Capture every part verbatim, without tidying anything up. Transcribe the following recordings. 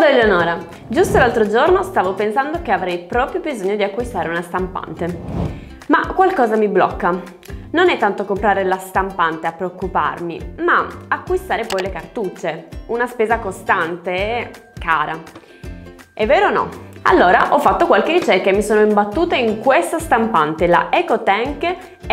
Eleonora, giusto l'altro giorno stavo pensando che avrei proprio bisogno di acquistare una stampante, ma qualcosa mi blocca. Non è tanto comprare la stampante a preoccuparmi, ma acquistare poi le cartucce, una spesa costante e cara. È vero o no? Allora ho fatto qualche ricerca e mi sono imbattuta in questa stampante, la EcoTank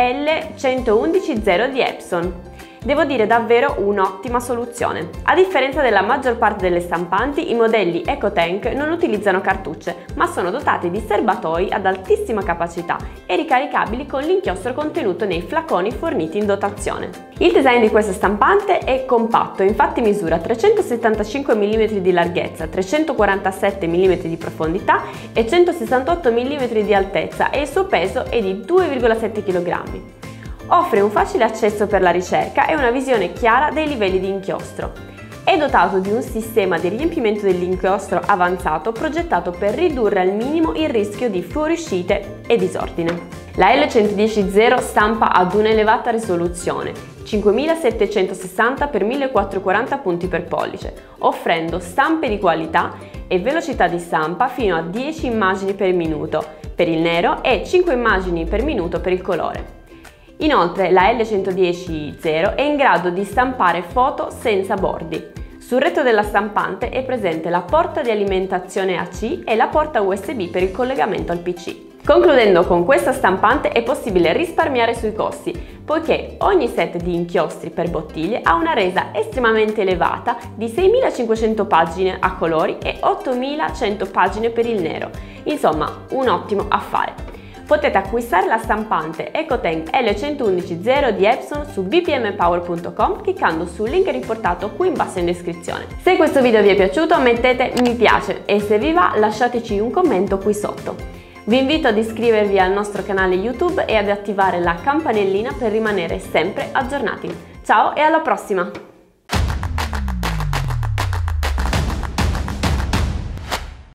L centoudici zero di Epson. Devo dire davvero un'ottima soluzione. A differenza della maggior parte delle stampanti, i modelli EcoTank non utilizzano cartucce, ma sono dotati di serbatoi ad altissima capacità e ricaricabili con l'inchiostro contenuto nei flaconi forniti in dotazione. Il design di questa stampante è compatto, infatti misura trecentosettantacinque millimetri di larghezza, trecentoquarantasette millimetri di profondità e centosessantotto millimetri di altezza e il suo peso è di due virgola sette chilogrammi. Offre un facile accesso per la ricerca e una visione chiara dei livelli di inchiostro. È dotato di un sistema di riempimento dell'inchiostro avanzato progettato per ridurre al minimo il rischio di fuoriuscite e disordine. La L centodieci zero stampa ad un'elevata risoluzione, cinquemilasettecentosessanta per millequattrocentoquaranta punti per pollice, offrendo stampe di qualità e velocità di stampa fino a dieci immagini per minuto per il nero e cinque immagini per minuto per il colore. Inoltre la L centodieci zero è in grado di stampare foto senza bordi. Sul retro della stampante è presente la porta di alimentazione A C e la porta U S B per il collegamento al P C. Concludendo, con questa stampante è possibile risparmiare sui costi, poiché ogni set di inchiostri per bottiglie ha una resa estremamente elevata di seimilacinquecento pagine a colori e ottomilacento pagine per il nero. Insomma, un ottimo affare. Potete acquistare la stampante EcoTank L centoudici zero di Epson su b p m power punto com cliccando sul link riportato qui in basso in descrizione. Se questo video vi è piaciuto mettete mi piace e se vi va lasciateci un commento qui sotto. Vi invito ad iscrivervi al nostro canale YouTube e ad attivare la campanellina per rimanere sempre aggiornati. Ciao e alla prossima!